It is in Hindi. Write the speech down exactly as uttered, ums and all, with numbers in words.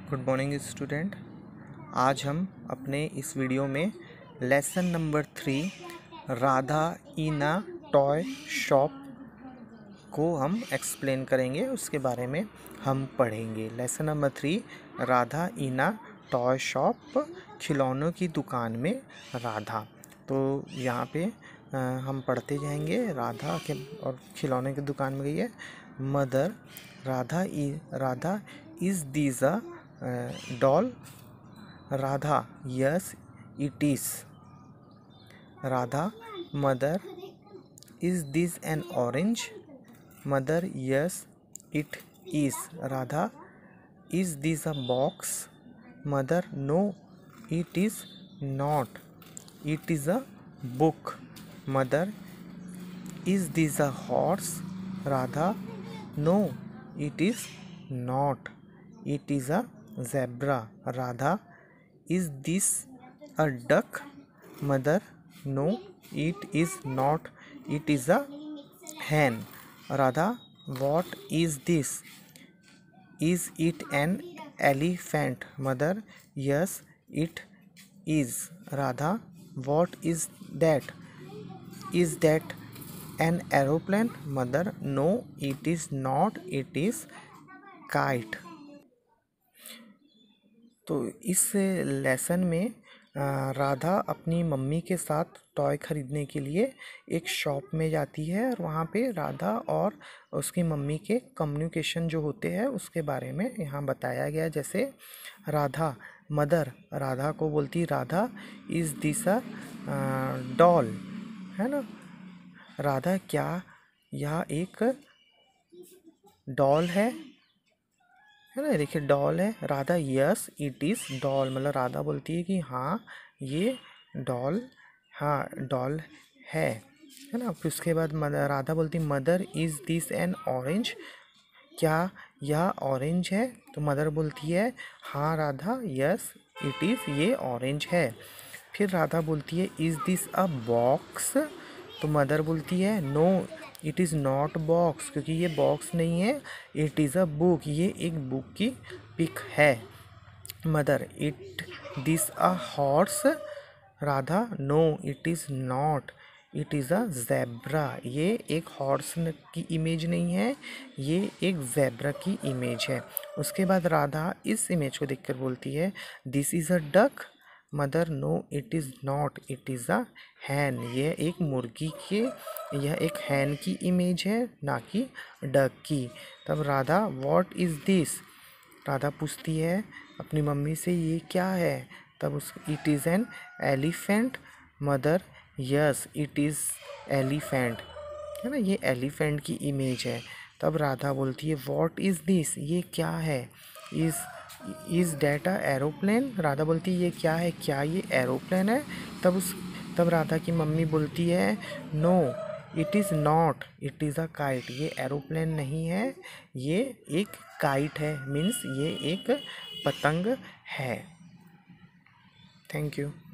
Good morning student. आज हम अपने इस वीडियो में lesson number three Radha in a toy shop को हम एक्सप्लेन करेंगे, उसके बारे में हम पढ़ेंगे। Lesson number three Radha in a toy shop, खिलौनों की दुकान में राधा। तो यहाँ पे आ, हम पढ़ते जाएंगे। राधा के और खिलौने की दुकान में गई है। मदर राधा ई Radha is this a doll? Radha yes it is. Radha mother is this an orange? Mother yes it is. Radha is this a box? Mother no it is not, it is a book. Mother is this a horse? Radha no it is not, it is a zebra. Radha is this a duck? Mother no it is not, it is a hen. Radha what is this? Is it an elephant? Mother yes it is. Radha what is that? Is that an aeroplane? Mother no it is not, it is kite. तो इस लेसन में राधा अपनी मम्मी के साथ टॉय ख़रीदने के लिए एक शॉप में जाती है और वहाँ पे राधा और उसकी मम्मी के कम्युनिकेशन जो होते हैं उसके बारे में यहाँ बताया गया। जैसे राधा मदर राधा को बोलती Radha is this a doll, है ना। राधा क्या यह एक डॉल है, है ना। देखिए डॉल है। Radha yes it is doll, मतलब राधा बोलती है कि हाँ ये डॉल, हाँ डॉल है, है ना। फिर उसके बाद राधा बोलती mother is this an orange? क्या यह ऑरेंज है? तो मदर बोलती है हाँ राधा यस इट इज़, ये ऑरेंज है। फिर राधा बोलती है इज़ दिस अ बॉक्स? तो मदर बोलती है no it is not box, क्योंकि ये बॉक्स नहीं है, इट इज़ अ बुक, ये एक बुक की पिक है। Mother it this a horse? Radha no it is not, it is a zebra, ये एक हॉर्स की इमेज नहीं है, ये एक ज़ेब्रा की इमेज है। उसके बाद राधा इस इमेज को देखकर बोलती है this is a duck? Mother no it is not, it is a hen, ये एक मुर्गी के, यह एक हैन की इमेज है, ना कि डक की। तब Radha what is this? Radha पूछती है अपनी मम्मी से ये क्या है? तब उस it is an elephant? Mother yes it is elephant, है ना, ये एलिफेंट की इमेज है। तब राधा बोलती है व्हाट इज़ दिस? ये क्या है? Is is that a aeroplane? Radha बोलती है ये क्या है, क्या ये एरोप्लेन है? तब उस तब राधा की मम्मी बोलती है no it is not, it is a kite, ये एरोप्लेन नहीं है, ये एक काइट है, मीन्स ये एक पतंग है। Thank you.